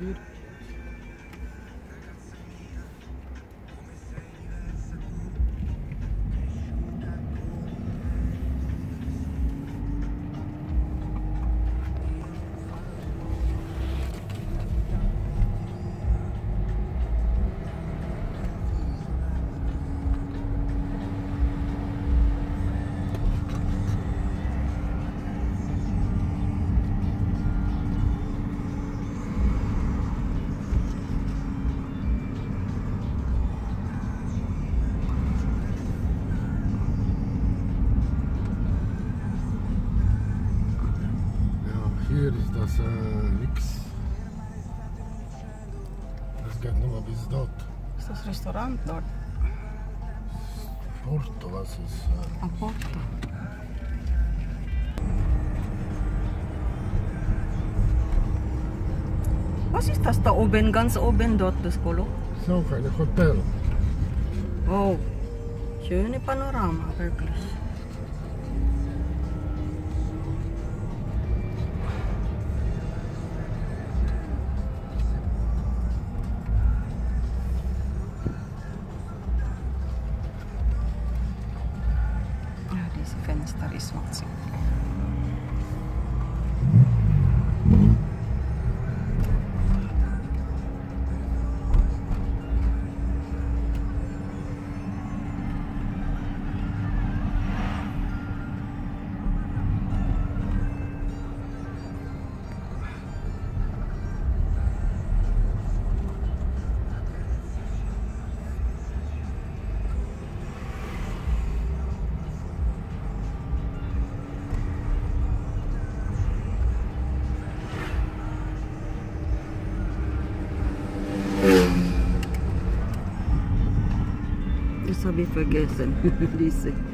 hier. Hier ist das nix. Das geht nur bis dort. Ist das Restaurant dort? Porto, was ist? Ah, Porto. Was ist das da oben, ganz oben dort, das Kolo? So, ein Hotel. Oh, schöne Panorama, wirklich. Ja, diese Fenster ist wahnsinnig. Das habe ich vergessen, diese.